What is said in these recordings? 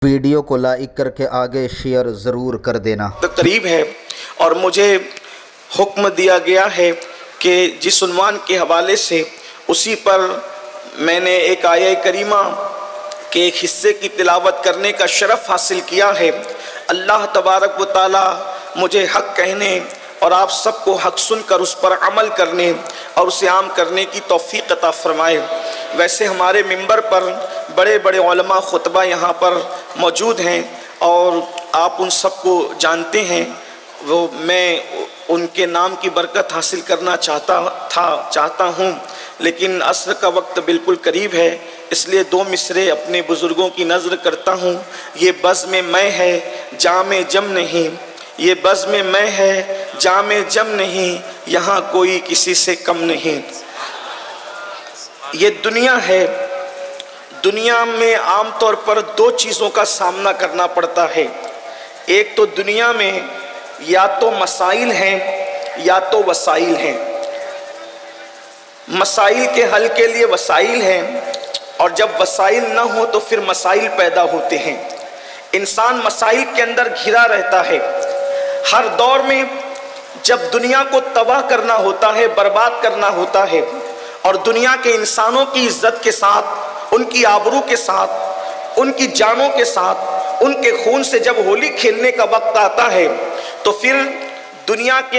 Video کو like کر کے آگے شیئر ضرور کر دینا۔ قریب ہے اور مجھے حکم دیا گیا ہے کہ جس عنوان کے حوالے سے اسی پر میں نے ایک آیہ کریمہ کے ایک حصے کی تلاوت کرنے کا شرف حاصل کیا ہے۔ اللہ تبارک و تعالی مجھے حق کہنے اور آپ سب کو حق سن کر اس پر عمل کرنے اور اسے عام کرنے کی توفیق عطا فرمائے۔ ویسے ہمارے منبر پر بڑے بڑے علماء خطبہ یہاں پر موجود ہیں اور آپ ان سب کو جانتے ہیں، وہ میں ان کے نام کی برکت حاصل کرنا چاہتا ہوں، لیکن عصر کا وقت بالکل قریب ہے، اس لیے دو مصرے اپنے بزرگوں کی نظر کرتا ہوں۔ یہ بزم میں ہے جام جم نہیں، یہ بزم میں ہے جام جم نہیں، یہاں کوئی کسی سے کم نہیں۔ یہ دنیا ہے، دنیا میں عام طور پر دو چیزوں کا سامنا کرنا پڑتا ہے۔ ایک تو دنیا میں یا تو مسائل ہیں یا تو وسائل ہیں۔ مسائل کے حل کے لیے وسائل ہیں، اور جب وسائل نہ ہو تو پھر مسائل پیدا ہوتے ہیں۔ انسان مسائل کے اندر گھرا رہتا ہے۔ ہر دور میں جب دنیا کو تباہ کرنا ہوتا ہے، برباد کرنا ہوتا ہے، اور دنیا کے انسانوں کی عزت کے ساتھ، ان کی آبرو کے ساتھ، ان کی جانوں کے ساتھ، ان کے خون سے جب ہولی کھیلنے کا وقت آتا ہے تو پھر دنیا کے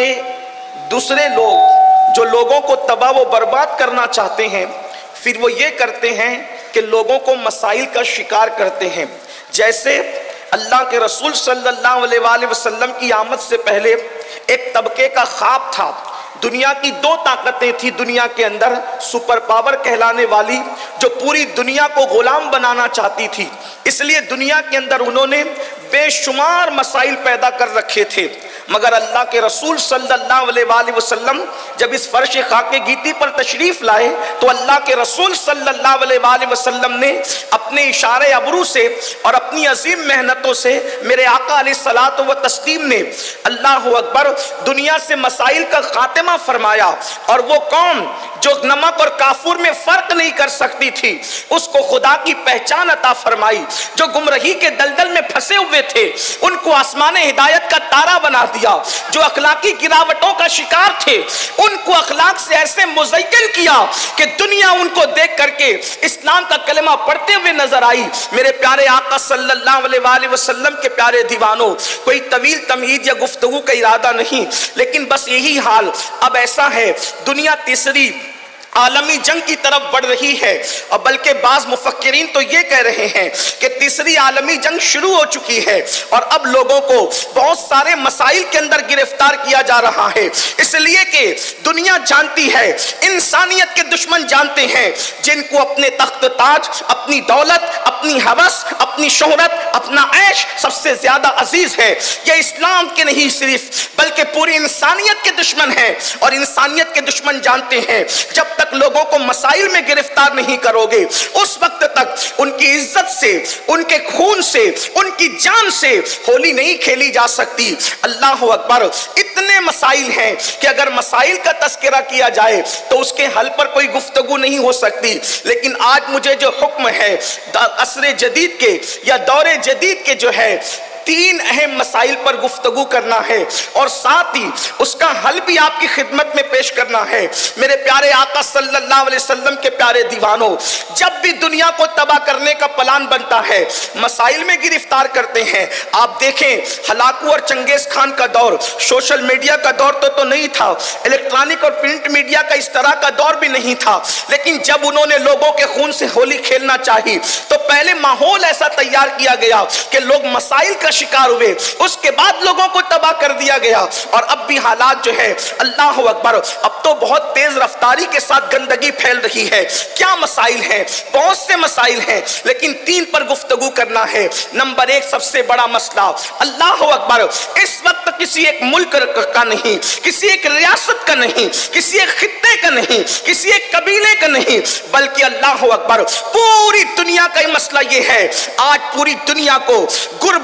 دوسرے لوگ جو لوگوں کو تباہ و برباد کرنا چاہتے ہیں، پھر وہ یہ کرتے ہیں کہ لوگوں کو مسائل کا شکار کرتے ہیں۔ جیسے اللہ کے رسول صلی اللہ علیہ وآلہ وسلم کی آمد سے پہلے ایک طبقے کا خواب تھا۔ دنیا کی دو طاقتیں تھی دنیا کے اندر، سپر پاور کہلانے والی، جو پوری دنیا کو غلام بنانا چاہتی تھی۔ اس لیے دنیا کے اندر انہوں نے بے شمار مسائل پیدا کر رکھے تھے، مگر اللہ کے رسول صلی اللہ علیہ وآلہ وسلم جب اس فرش خاک گیتی پر تشریف لائے تو اللہ کے رسول صلی اللہ علیہ وآلہ وسلم نے اپنے اشارے ابرو سے اور اپنی عظیم محنتوں سے میرے آقا علیہ الصلوۃ والتسلیم نے اللہ اکبر دنیا سے مسائل کا خاتمہ فرمایا، اور وہ قوم جو نمک اور کافور میں فرق نہیں کر سکتی تھی اس کو خدا کی پہچان عطا فرمائی۔ جو گمراہی کے دلدل میں پھنسے ہوئے تھے ان کو آسمان ہدایت کا تارا بنا دیا۔ جو اخلاقی گراوٹوں کا شکار تھے ان کو اخلاق سے ایسے مزین کیا کہ دنیا ان کو دیکھ کر کے اسلام کا کلمہ پڑھتے ہوئے نظر آئی۔ میرے پیارے آقا صلی اللہ علیہ وآلہ وسلم کے پیارے دیوانوں، کوئی طویل تمہید یا گفتگو کا ارادہ نہیں، لیکن بس یہی حال اب ایسا ہے، دنیا تیسری عالمی جنگ کی طرف بڑھ رہی ہے، اور بلکہ بعض مفکرین تو یہ کہہ رہے ہیں کہ تیسری عالمی جنگ شروع ہو چکی ہے، اور اب لوگوں کو بہت سارے مسائل کے اندر گرفتار کیا جا رہا ہے، اس لیے کہ دنیا جانتی ہے، انسانیت کے دشمن جانتے ہیں، جن کو اپنے تخت تاج، اپنی دولت، اپنی ہوس، اپنی شہرت، اپنا عیش سب سے زیادہ عزیز ہے۔ یہ اسلام کے نہیں صرف بلکہ پوری انسانیت کے دشمن ہیں، اور انسانیت کے دشمن جانتے ہیں جب تک لوگوں کو مسائل میں گرفتار نہیں کرو گے اس وقت تک ان کی عزت سے، ان کے خون سے، ان کی جان سے ہولی نہیں کھیلی جا سکتی۔ اللہ اکبر، اتنے مسائل ہیں کہ اگر مسائل کا تذکرہ کیا جائے تو اس کے حل پر کوئی گفتگو نہیں ہو سکتی، لیکن آج مجھے جو حکم ہے عصر جدید کے یا دور جدید کے جو ہے تین اہم مسائل پر گفتگو کرنا ہے، اور ساتھ ہی اس کا حل بھی آپ کی خدمت میں پیش کرنا ہے۔ میرے پیارے آقا صلی اللہ علیہ وسلم کے پیارے دیوانوں، جب بھی دنیا کو تباہ کرنے کا پلان بنتا ہے مسائل میں گرفتار کرتے ہیں۔ آپ دیکھیں ہلاکو اور چنگیز خان کا دور، سوشل میڈیا کا دور تو نہیں تھا، الیکٹرانک اور پرنٹ میڈیا کا اس طرح کا دور بھی نہیں تھا، لیکن جب انہوں نے لوگوں کے خون سے ہولی کھیلنا چاہی تو پہلے ماحول ایسا تیار کیا گیا کہ لوگ مسائل کا شکار ہوئے، اس کے بعد لوگوں کو تباہ کر دیا گیا، اور اب بھی حالات جو ہے اللہ اکبر، اب تو بہت تیز رفتاری کے ساتھ گندگی پھیل رہی ہے۔ کیا مسائل ہیں؟ بہت سے مسائل ہیں، لیکن تین پر گفتگو کرنا ہے۔ نمبر ایک، سب سے بڑا مسئلہ اللہ اکبر اس وقت کسی ایک ملک کا نہیں، کسی ایک ریاست کا نہیں، کسی ایک خطے کا نہیں، کسی ایک قبیلے کا نہیں، بلکہ اللہ اکبر پوری دنیا کا مسئلہ یہ ہے۔ آج پوری دنیا کو غربت کے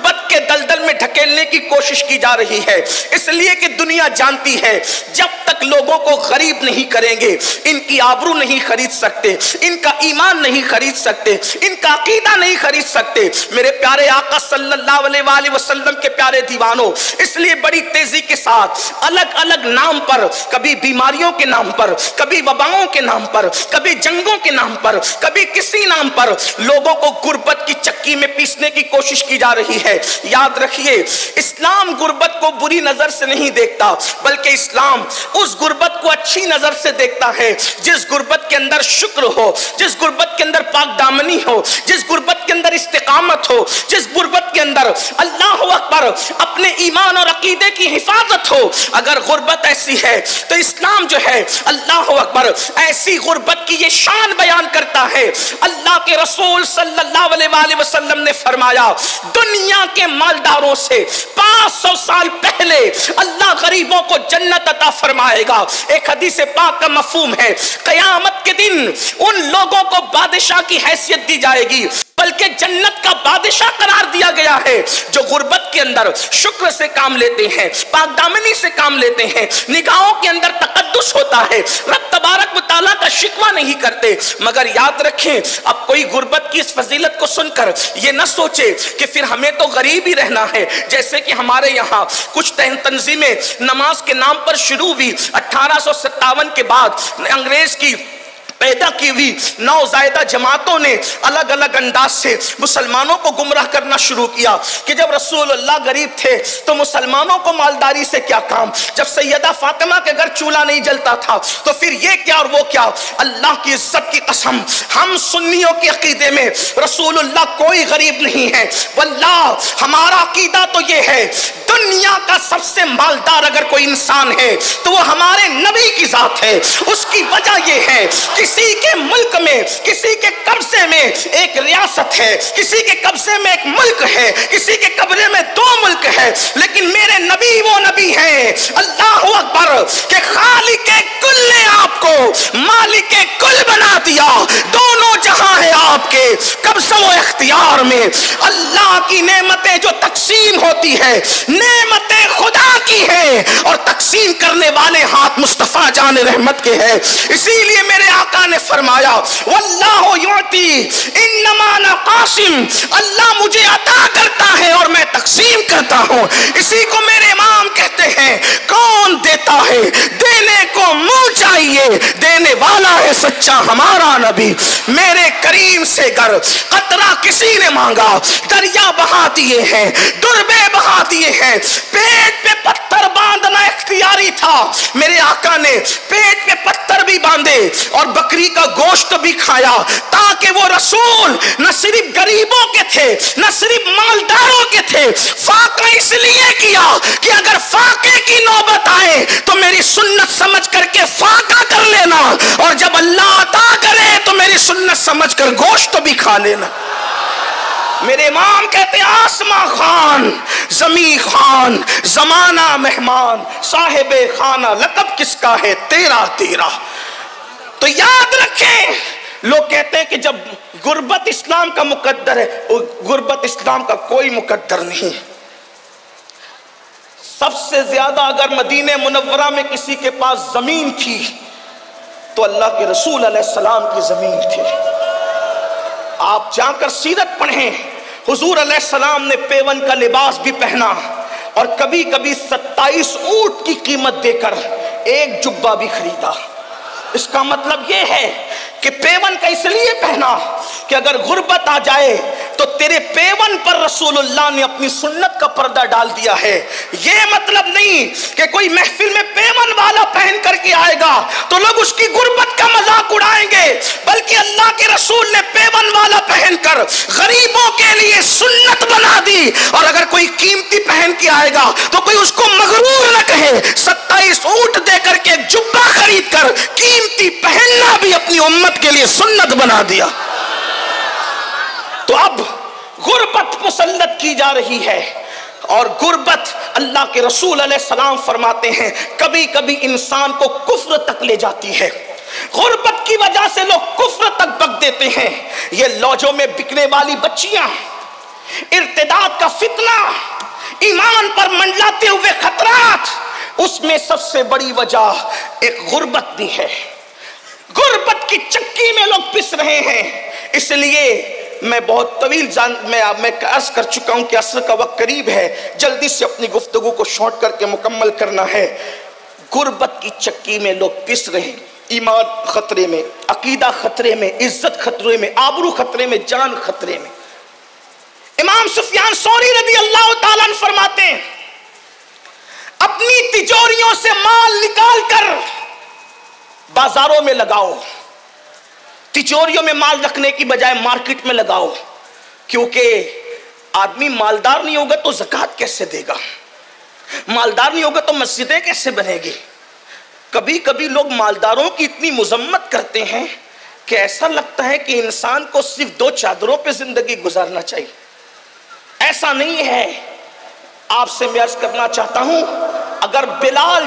دلدل میں ڈھکیلنے کی کوشش کی جا رہی ہے، اس لیے کہ دنیا جانتی ہے جب تک لوگوں کو غریب نہیں کریں گے ان کی آبرو نہیں خرید سکتے، ان کا ایمان نہیں خرید سکتے، ان کا عقیدہ نہیں خرید سکتے۔ میرے پیارے آقا صلی اللہ علیہ وآلہ وسلم کے پیارے دیوانوں، اس لیے بڑی تیزی کے ساتھ الگ الگ نام پر، کبھی بیماریوں کے نام پر، کبھی وباؤں کے نام پر، کبھی جنگوں کے نام پر، کبھی کسی نام پر لوگوں کو غربت کی چکی میں پیسنے کی کوشش کی جا رہی ہے۔ یاد رکھیے، اسلام غربت کو بری نظر سے نہیں دیکھتا، بلکہ اسلام اس غربت کو اچھی نظر سے دیکھتا ہے جس غربت کے اندر شکر ہو، جس غربت کے اندر پاک دامنی ہو، جس غربت کے اندر استقامت ہو، جس غربت کے اندر اللہ اکبر اپنے ایمان اور عقیدے کی حفاظت ہو۔ اگر غربت ایسی ہے تو اسلام جو ہے اللہ اکبر ایسی غربت کی یہ شان بیان کرتا ہے۔ اللہ کے رسول صلی اللہ علیہ وآلہ وسلم نے فرمایا دنیا کے مالداروں سے 500 سال پہلے اللہ غریبوں کو جنت عطا فرمائے گا۔ ایک حدیث پاک کا مفہوم ہے قیامت کے دن ان لوگوں کو بادشاہ کی حیثیت دی جائے گی، بلکہ جنت کا بادشاہ قرار دیا گیا ہے جو غربت کے اندر شکر سے کام لیتے ہیں، پاک دامنی سے کام لیتے ہیں، نگاہوں کے اندر تقدس ہوتا ہے، رب تبارک و تعالیٰ کا شکوہ نہیں کرتے۔ مگر یاد رکھیں، اب کوئی غربت کی اس فضیلت کو سن کر یہ نہ سوچے کہ پھر ہمیں تو غریب ہی رہنا ہے، جیسے کہ ہمارے یہاں کچھ تنظیمیں نماز کے نام پر شروع ہوئی 1857 کے بعد انگریز کی پیدا کی ہوئی نوزائیدہ جماعتوں نے الگ الگ انداز سے مسلمانوں کو گمراہ کرنا شروع کیا کہ جب رسول اللہ غریب تھے تو مسلمانوں کو مالداری سے کیا کام، جب سیدہ فاطمہ کے گھر چولہا نہیں جلتا تھا تو پھر یہ کیا اور وہ کیا۔ اللہ کی عزت کی قسم، ہم سنیوں کے عقیدے میں رسول اللہ کوئی غریب نہیں ہے، واللہ ہمارا عقیدہ تو یہ ہے دنیا کا سب سے مالدار اگر کوئی انسان ہے تو وہ ہمارے نبی کی ذات ہے۔ اس کی وجہ یہ ہے کسی کے ملک میں، کسی کے قبضے میں ایک ریاست ہے، کسی کے قبضے میں ایک ملک ہے، کسی کے قبضے میں 2 ملک ہے، لیکن میرے نبی وہ نبی ہیں اللہ اکبر کہ خالق کل نے آپ کو مالک کل بنا دیا، دونوں جہاں ہیں آپ کے قبضہ و اختیار میں۔ اللہ کی نعمتیں جو تقسیم ہوتی ہے نعمتیں خدا کی ہیں اور تقسیم کرنے والے ہاتھ مصطفیٰ جان رحمت کے ہیں۔ اسی لیے میرے آقا نے فرمایا واللہ یعطی انما انا قاسم، اللہ مجھے عطا کرتا ہے اور میں تقسیم کرتا ہوں۔ اسی کو میرے امام کہتے ہیں کون دیتا ہے دینے کو منہ چاہیے، دینے والا ہے سچا ہمارا نبی۔ میرے کریم سے گر قطرہ کسی نے مانگا دریا بہا دیے ہیں، دربے بہا دیے ہیں۔ پیٹ پہ پتھر باندھنا اختیاری تھا، میرے آقا نے پیٹ پہ پتھر بھی باندھے اور بکری کا گوشت بھی کھایا تاکہ وہ رسول نہ صرف غریبوں کے تھے نہ صرف مالداروں کے تھے۔ فاقہ اس لیے کیا کہ اگر فاقے کی نوبت آئے تو میری سنت سمجھ کر کے فاقہ کر لینا، اور جب اللہ عطا کرے تو میری سنت سمجھ کر گوشت بھی کھا لینا۔ میرے امام کہتے ہیں آسماں خان، زمین خان، زمانہ مہمان، صاحب خانہ لقب کس کا ہے تیرا تیرا۔ تو یاد رکھیں، لوگ کہتے ہیں کہ جب غربت اسلام کا مقدر ہے، غربت اسلام کا کوئی مقدر نہیں۔ سب سے زیادہ اگر مدینہ منورہ میں کسی کے پاس زمین تھی تو اللہ کے رسول علیہ السلام کی زمین تھی۔ آپ جا کر سیرت پڑھیں، حضور علیہ السلام نے پیون کا لباس بھی پہنا اور کبھی کبھی 27 اونٹ کی قیمت دے کر ایک جبہ بھی خریدا۔ اس کا مطلب یہ ہے کہ پیون کا اس لیے پہنا کہ اگر غربت آ جائے تو تیرے پیون پر رسول اللہ نے اپنی سنت کا پردہ ڈال دیا ہے۔ یہ مطلب نہیں کہ کوئی محفل میں پیون والا پہن کر کے آئے گا تو لوگ اس کی غربت کا مذاق اڑائیں گے، بلکہ اللہ کے رسول نے پیون والا پہن کر غریبوں کے لیے سنت بنا دی۔ اور اگر کوئی قیمتی پہن کے آئے گا تو کوئی اس کو مغرور نہ کہے، 27 اونٹ دے کر کے جبہ خرید کر قیمتی پہننا بھی اپنی امت کے لیے سنت بنا دیا۔ تو اب غربت مسلط کی جا رہی ہے، اور غربت اللہ کے رسول علیہ السلام فرماتے ہیں کبھی کبھی انسان کو کفر تک لے جاتی ہے۔ غربت کی وجہ سے لوگ کفر تک بک دیتے ہیں۔ یہ لوجوں میں بکنے والی بچیاں، ارتداد کا فتنہ، ایمان پر منڈلاتے ہوئے خطرات، اس میں سب سے بڑی وجہ ایک غربت بھی ہے۔ غربت کی چکی میں لوگ پس رہے ہیں۔ اس لیے میں بہت طویل میں عرض کر چکا ہوں کہ عصر کا وقت قریب ہے، جلدی سے اپنی گفتگو کو شارٹ کر کے مکمل کرنا ہے۔ غربت کی چکی میں لوگ پس رہے ہیں، ایمان خطرے میں، عقیدہ خطرے میں، عزت خطرے میں، آبرو خطرے میں، جان خطرے میں۔ امام سفیان ثوری رضی اللہ تعالیٰ عنہ فرماتے ہیں اپنی تجوریوں سے مال نکال کر بازاروں میں لگاؤ، تجوریوں میں مال رکھنے کی بجائے مارکیٹ میں لگاؤ، کیونکہ آدمی مالدار نہیں ہوگا تو زکوٰۃ کیسے دے گا، مالدار نہیں ہوگا تو مسجدیں کیسے بنے گی۔ کبھی کبھی لوگ مالداروں کی اتنی مذمت کرتے ہیں کہ ایسا لگتا ہے کہ انسان کو صرف 2 چادروں پہ زندگی گزارنا چاہیے۔ ایسا نہیں ہے۔ آپ سے میں عرض کرنا چاہتا ہوں، اگر بلال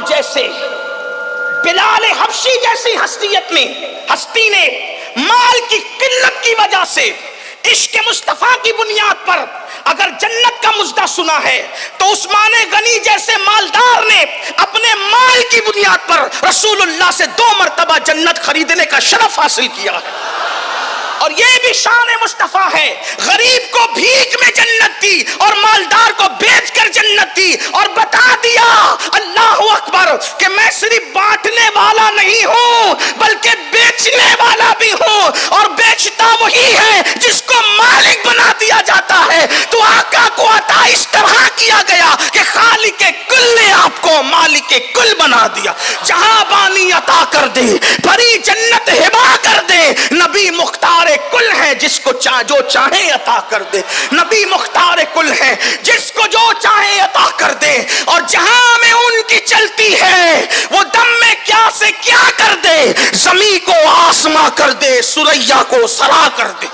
حبشی جیسی ہستی نے مال کی قلت کی وجہ سے عشق مصطفیٰ کی بنیاد پر اگر جنت کا مژدہ سنا ہے، تو عثمان غنی جیسے مالدار نے اپنے مال کی بنیاد پر رسول اللہ سے 2 مرتبہ جنت خریدنے کا شرف حاصل کیا ہے۔ اور یہ بھی شان مصطفیٰ ہے، غریب کو بھیک میں جنت دی اور مالدار کو بیچ کر جنت دی، اور بتا دیا اللہ اکبر کہ میں صرف بانٹنے والا نہیں ہوں بلکہ بیچنے والا بھی ہوں، اور بیچتا وہی ہے جس کو مالک بنا دیا جاتا ہے۔ تو آقا کو عطا اس طرح کیا گیا کہ خالق کل نے آپ کو مالک کل بنا دیا۔ جہاں بانی عطا کر دے، بھری جنت ہبا کر دے، نبی مختار کل ہے جس کو جو چاہے عطا کر دے، نبی مختار کل ہے جس کو جو چاہے عطا کر دے، اور جہاں میں ان کی چلتی ہے وہ دم میں کیا سے کیا کر دے، زمین کو آسماں کر دے، سریا کو سرا کر دے۔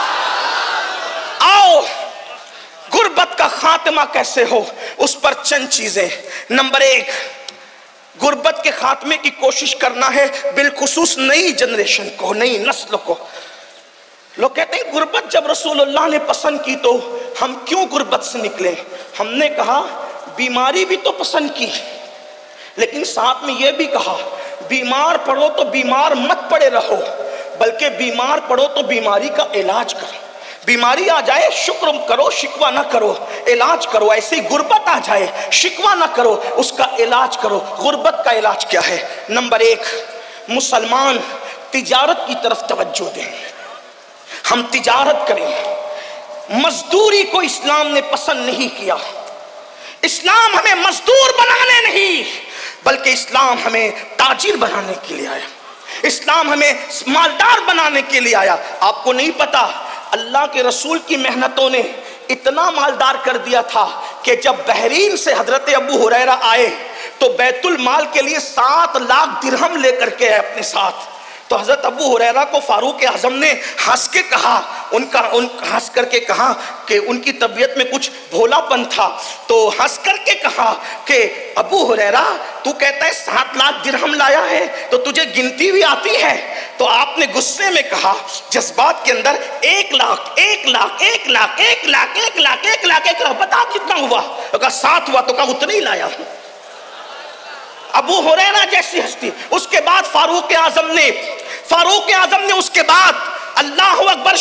آؤ غربت کا خاتمہ کیسے ہو، اس پر چند چیزیں۔ نمبر 1، غربت کے خاتمے کی کوشش کرنا ہے، بالخصوص نئی جنریشن کو، نئی نسل کو۔ لوگ کہتے ہیں غربت جب رسول اللہ نے پسند کی تو ہم کیوں غربت سے نکلے؟ ہم نے کہا بیماری بھی تو پسند کی، لیکن ساتھ میں یہ بھی کہا بیمار پڑو تو بیمار مت پڑے رہو، بلکہ بیمار پڑو تو بیماری کا علاج کرو۔ بیماری آ جائے شکر کرو، شکوہ نہ کرو، علاج کرو۔ ایسے غربت آ جائے شکوہ نہ کرو، اس کا علاج کرو۔ غربت کا علاج کیا ہے؟ نمبر 1، مسلمان تجارت کی طرف توجہ دیں، ہم تجارت کریں۔ مزدوری کو اسلام نے پسند نہیں کیا۔ اسلام ہمیں مزدور بنانے نہیں بلکہ اسلام ہمیں تاجر بنانے کے لیے آیا، اسلام ہمیں مالدار بنانے کے لیے آیا۔ آپ کو نہیں پتا اللہ کے رسول کی محنتوں نے اتنا مالدار کر دیا تھا کہ جب بحرین سے حضرت ابو ہریرہ آئے تو بیت المال کے لیے 7 لاکھ درہم لے کر کے آئے اپنے ساتھ۔ تو حضرت ابو ہریرہ کو فاروق اعظم نے ہنس کے کہا، ہنس کر کے کہا کہ ان کی طبیعت میں کچھ بھولا پن تھا، تو ہنس کر کے کہا کہ ابو ہریرہ تو کہتا ہے 7 لاکھ درہم لایا ہے تو تجھے گنتی بھی آتی ہے؟ تو آپ نے غصے میں کہا جذبات کے اندر 1 لاکھ 1 لاکھ 1 لاکھ 1 لاکھ 1 لاکھ 1 لاکھ 1 لاکھ بتا کتنا ہوا؟ تو کہا 7 ہوا، تو کہا اتنا ہی لایا ہوں۔ ابو ہریرہ جیسی ہستی۔ اس کے بعد فاروق اعظم نے اس کے بعد اللہ اکبر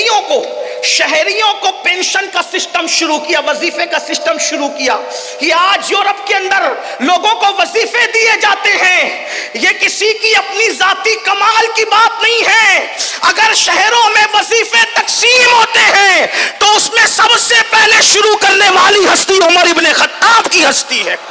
شہریوں کو پینشن کا سسٹم شروع کیا، وظیفے کا سسٹم شروع کیا۔ یہ آج یورپ کے اندر لوگوں کو وظیفے دیے جاتے ہیں، یہ کسی کی اپنی ذاتی کمال کی بات نہیں ہے۔ اگر شہروں میں وظیفے تقسیم ہوتے ہیں تو اس میں سب سے پہلے شروع کرنے والی ہستی عمر ابن خطاب کی ہستی ہے۔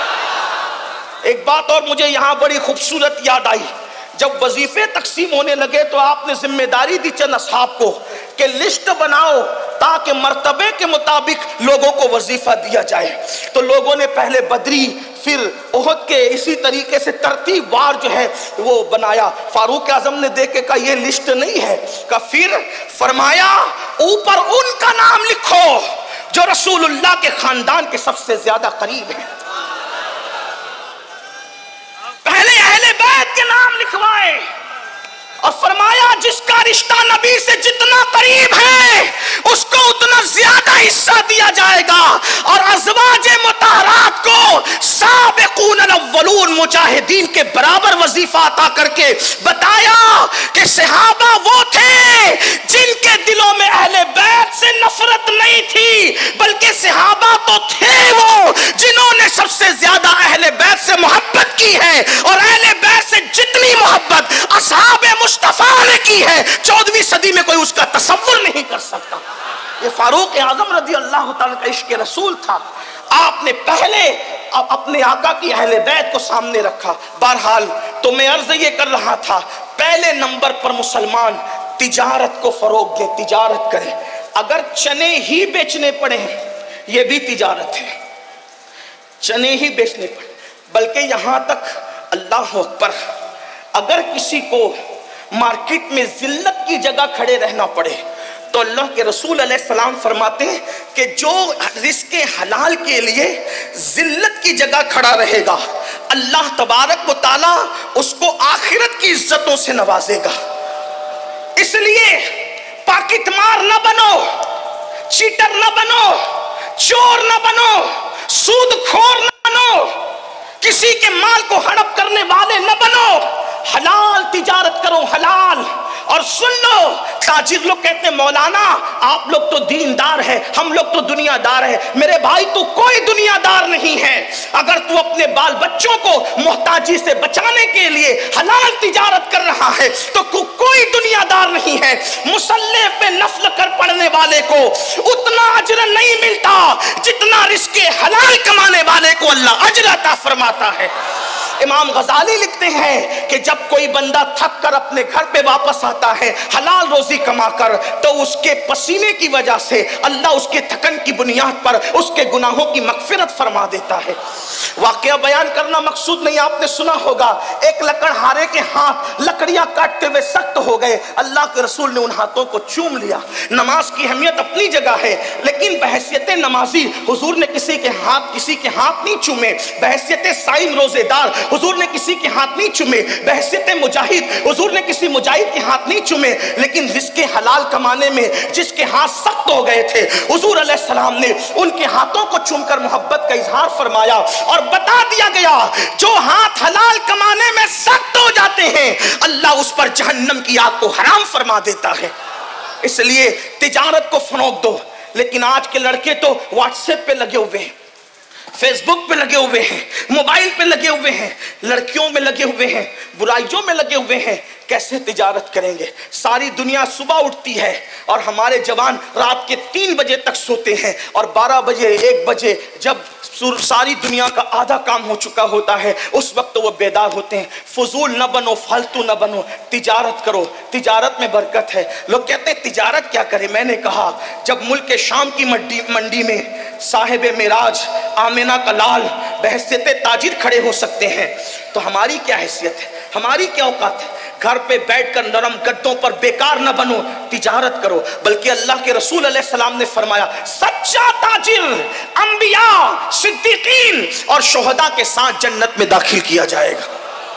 ایک بات اور مجھے یہاں بڑی خوبصورت یاد آئی، جب وظیفے تقسیم ہونے لگے تو آپ نے ذمہ داری دی چند اصحاب کو کہ لسٹ بناؤ تاکہ مرتبے کے مطابق لوگوں کو وظیفہ دیا جائے۔ تو لوگوں نے پہلے بدری پھر احد کے اسی طریقے سے ترتیب وار جو ہے وہ بنایا۔ فاروق اعظم نے دیکھ کے کہا یہ لسٹ نہیں ہے، کہا پھر فرمایا اوپر ان کا نام لکھو جو رسول اللہ کے خاندان کے سب سے زیادہ قریب ہیں۔ پہلے اہل بیت کے نام لکھوائے اور فرمایا جس کا رشتہ نبی سے جتنا قریب ہے اس کو اتنا زیادہ حصہ دیا جائے گا، اور ازواج مطہرات کو سابقون الاولون مجاہدین کے برابر وظیفہ عطا کر کے بتایا کہ صحابہ وہ تھے جن کے دلوں میں اہل بیت سے نفرت نہیں تھی، بلکہ صحابہ تو تھے وہ جنہوں نے سب سے زیادہ اہل بیت سے محبت کی ہے، اور اہل بیت سے جتنی محبت اصحاب مصطفیٰ نے کی ہے 14ویں صدی میں کوئی اس کا تصور نہیں کر سکتا۔ یہ فاروق اعظم رضی اللہ تعالیٰ کا عشق رسول تھا۔ آپ نے پہلے اپنے آقا کی اہل بیت کو سامنے رکھا۔ بہرحال تو میں عرض یہ کر رہا تھا، پہلے نمبر پر مسلمان تجارت کو فروغ دے، تجارت کرے۔ اگر چنے ہی بیچنے پڑے ہیں یہ بھی تجارت ہے، چنے ہی بیچنے پڑے، بلکہ یہاں تک اللہ اکبر اگر کسی کو مارکیٹ میں ذلت کی جگہ کھڑے رہنا پڑے تو اللہ کے رسول علیہ السلام فرماتے ہیں کہ جو رزق حلال کے لیے ذلت کی جگہ کھڑا رہے گا اللہ تبارک و تعالی اس کو آخرت کی عزتوں سے نوازے گا۔ اس لیے پاکٹ مار نہ بنو، چیٹر نہ بنو، چور نہ بنو، سود خور نہ بنو، کسی کے مال کو ہڑپ کرنے والے نہ بنو، حلال تجارت کرو، حلال۔ اور سن لو، تاجر لوگ کہتے ہیں مولانا آپ لوگ تو دیندار ہے، ہم لوگ تو دنیا دار ہے۔ میرے بھائی تو کوئی دنیا دار نہیں ہے۔ اگر تو اپنے بال بچوں کو محتاجی سے بچانے کے لیے حلال تجارت کر رہا ہے تو کوئی دنیا دار نہیں ہے۔ مصلی پہ نفل کر پڑھنے والے کو اتنا اجر نہیں ملتا جتنا رزق حلال کمانے والے کو اللہ اجر عطا فرماتا ہے۔ امام غزالی لکھتے ہیں کہ جب کوئی بندہ تھک کر اپنے گھر پہ واپس آتا ہے حلال روزی کما کر تو اس کے پسینے کی وجہ سے اللہ اس کے تھکن کی بنیاد پر اس کے گناہوں کی مغفرت فرما دیتا ہے۔ واقعہ بیان کرنا مقصود نہیں، آپ نے سنا ہوگا ایک لکڑہارے کے ہاتھ لکڑیاں کاٹتے ہوئے سخت ہو گئے، اللہ کے رسول نے ان ہاتھوں کو چوم لیا۔ نماز کی اہمیت اپنی جگہ ہے لیکن بحیثیت نمازی حضور نے کسی کے ہاتھ نہیں چومے، بحیثیت صائم روزے دار حضور نے کسی کے ہاتھ نہیں چومے، بحیثیت مجاہد حضور نے کسی مجاہد کے ہاتھ نہیں چومے، لیکن رزق حلال کمانے میں جس کے ہاتھ سخت ہو گئے تھے حضور علیہ السلام نے ان کے ہاتھوں کو چوم کر محبت کا اظہار فرمایا اور بتا دیا گیا جو ہاتھ حلال کمانے میں سخت ہو جاتے ہیں اللہ اس پر جہنم کی آگ کو حرام فرما دیتا ہے۔ اس لیے تجارت کو فروغ دو۔ لیکن آج کے لڑکے تو واٹس ایپ پہ لگے ہوئے ہیں، فیس بک پہ لگے ہوئے ہیں، موبائل پہ لگے ہوئے ہیں، لڑکیوں میں لگے ہوئے ہیں، برائیوں میں لگے ہوئے ہیں۔ کیسے تجارت کریں گے؟ ساری دنیا صبح اٹھتی ہے اور ہمارے جوان رات کے 3 بجے تک سوتے ہیں اور 12 بجے 1 بجے جب ساری دنیا کا آدھا کام ہو چکا ہوتا ہے اس وقت وہ بیدار ہوتے ہیں۔ فضول نہ بنو، فالتو نہ بنو، تجارت کرو، تجارت میں برکت ہے۔ لوگ کہتے ہیں تجارت کیا کرے؟ میں نے کہا جب ملک شام کی منڈی میں صاحب معراج آمنہ کا لال بحیثیت تاجر کھڑے ہو سکتے ہیں تو ہماری کیا حیثیت ہے، ہماری کیا اوقات ہے؟ گھر پہ بیٹھ کر نرم گدوں پر بیکار نہ بنو، تجارت کرو۔ بلکہ اللہ کے رسول علیہ السلام نے فرمایا سچا تاجر انبیاء، صدیقین اور شہداء کے ساتھ جنت میں داخل کیا جائے گا۔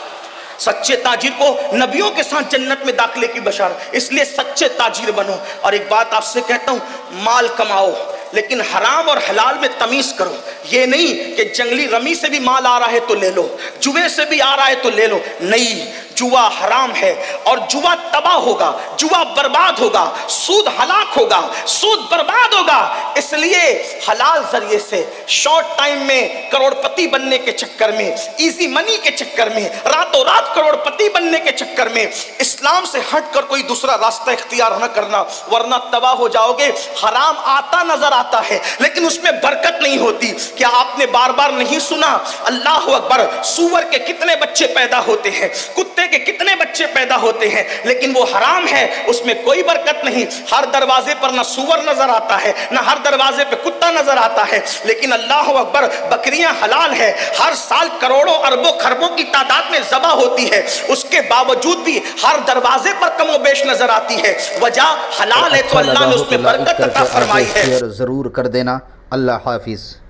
سچے تاجر کو نبیوں کے ساتھ جنت میں داخلے کی بشارت، اس لیے سچے تاجر بنو۔ اور ایک بات آپ سے کہتا ہوں، مال کماؤ لیکن حرام اور حلال میں تمیز کرو۔ یہ نہیں کہ جنگلی رمی سے بھی مال آ رہا ہے تو لے لو، جوے سے بھی آ رہا ہے تو لے لو، نہیں، جوا حرام ہے اور جوا تباہ ہوگا، جوا برباد ہوگا، سود ہلاک ہوگا، سود برباد ہوگا۔ اس لیے حلال ذریعے سے شارٹ ٹائم میں کروڑ پتی بننے کے چکر میں، ایزی منی کے چکر میں، راتوں رات کروڑ پتی بننے کے چکر میں اسلام سے ہٹ کر کوئی دوسرا راستہ اختیار نہ کرنا، ورنہ تباہ ہو جاؤ گے۔ حرام آتا نظر آتا ہے لیکن اس میں برکت نہیں ہوتی۔ کیا آپ نے بار بار نہیں سنا اللہ اکبر، سور کے کتنے بچے پیدا ہوتے ہیں، کتے کے کتنے بچے پیدا ہوتے ہیں، لیکن وہ حرام ہے، اس میں کوئی برکت نہیں۔ ہر دروازے پر نہ سور نظر آتا ہے، نہ ہر دروازے پہ کتا نظر آتا ہے، لیکن اللہ اکبر بکریاں حلال ہے، ہر سال کروڑوں اربوں خربوں کی تعداد میں ذبح ہوتی ہے، اس کے باوجود بھی ہر دروازے پر کم و بیش نظر آتی ہے۔ وجہ حلال ہے تو اللہ نے اس میں برکت عطا فرمائی ہے۔ ضرور کر دینا۔ اللہ حافظ۔